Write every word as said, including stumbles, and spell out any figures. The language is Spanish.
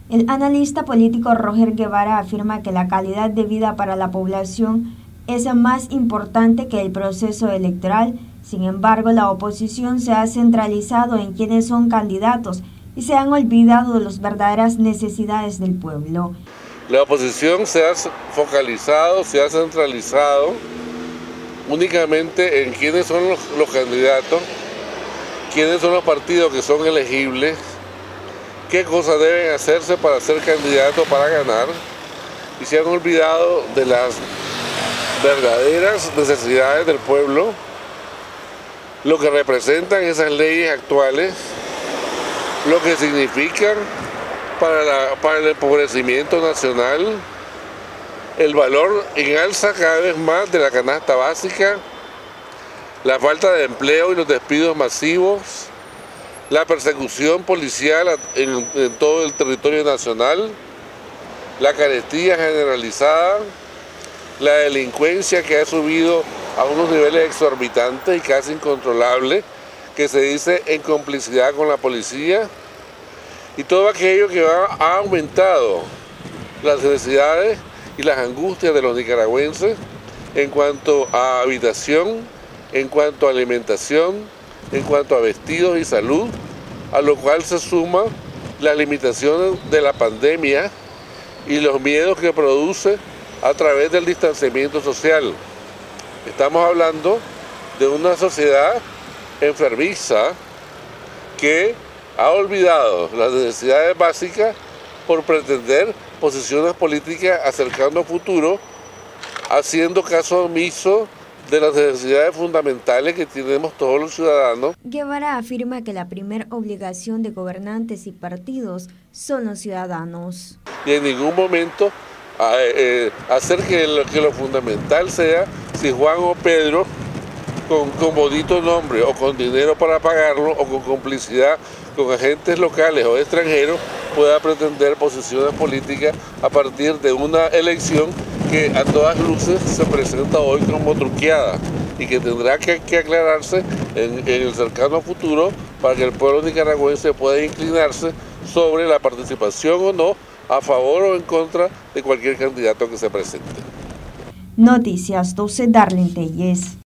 El analista político Roger Guevara afirma que la calidad de vida para la población es más importante que el proceso electoral. Sin embargo, la oposición se ha centralizado en quienes son candidatos y se han olvidado de las verdaderas necesidades del pueblo. La oposición se ha focalizado, se ha centralizado únicamente en quiénes son los, los candidatos, quiénes son los partidos que son elegibles, qué cosas deben hacerse para ser candidato, para ganar, y se han olvidado de las verdaderas necesidades del pueblo, lo que representan esas leyes actuales, lo que significan para, la, para el empobrecimiento nacional, el valor en alza cada vez más de la canasta básica, la falta de empleo y los despidos masivos, la persecución policial en, en todo el territorio nacional, la carestía generalizada, la delincuencia que ha subido a unos niveles exorbitantes y casi incontrolables, que se dice en complicidad con la policía, y todo aquello que ha, ha aumentado las necesidades y las angustias de los nicaragüenses en cuanto a habitación, en cuanto a alimentación, en cuanto a vestidos y salud, a lo cual se suma las limitaciones de la pandemia y los miedos que produce a través del distanciamiento social. Estamos hablando de una sociedad enfermiza que ha olvidado las necesidades básicas por pretender posiciones políticas acercando futuro, haciendo caso omiso de las necesidades fundamentales que tenemos todos los ciudadanos. Guevara afirma que la primera obligación de gobernantes y partidos son los ciudadanos. Y en ningún momento eh, hacer que lo, que lo fundamental sea si Juan o Pedro, con, con bonito nombre o con dinero para pagarlo o con complicidad con agentes locales o extranjeros, pueda pretender posiciones políticas a partir de una elección que a todas luces se presenta hoy como truqueada y que tendrá que, que aclararse en, en el cercano futuro para que el pueblo nicaragüense pueda inclinarse sobre la participación o no, a favor o en contra de cualquier candidato que se presente. Noticias doce, Darlene Telles.